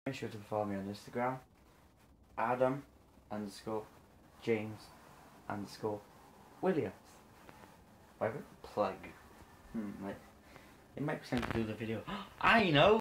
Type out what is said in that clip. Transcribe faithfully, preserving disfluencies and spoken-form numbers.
Make sure to follow me on Instagram, Adam underscore James underscore Williams. Whatever plug. Hmm, like, it makes sense to do the video. I know!